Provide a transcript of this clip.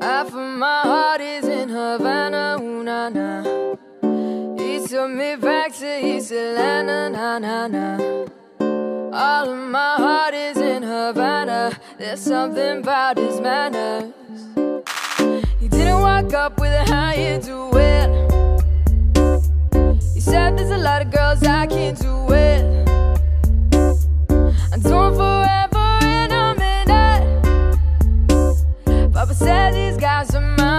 Half of my heart is in Havana, ooh, na, na. He took me back to East Atlanta, na, na, na. All of my heart is in Havana. There's something about his manners. He didn't walk up with a how you do it. He said there's a lot of girls I can't do it. I'm doing forever and I'm in it. Papa said these guys are mine.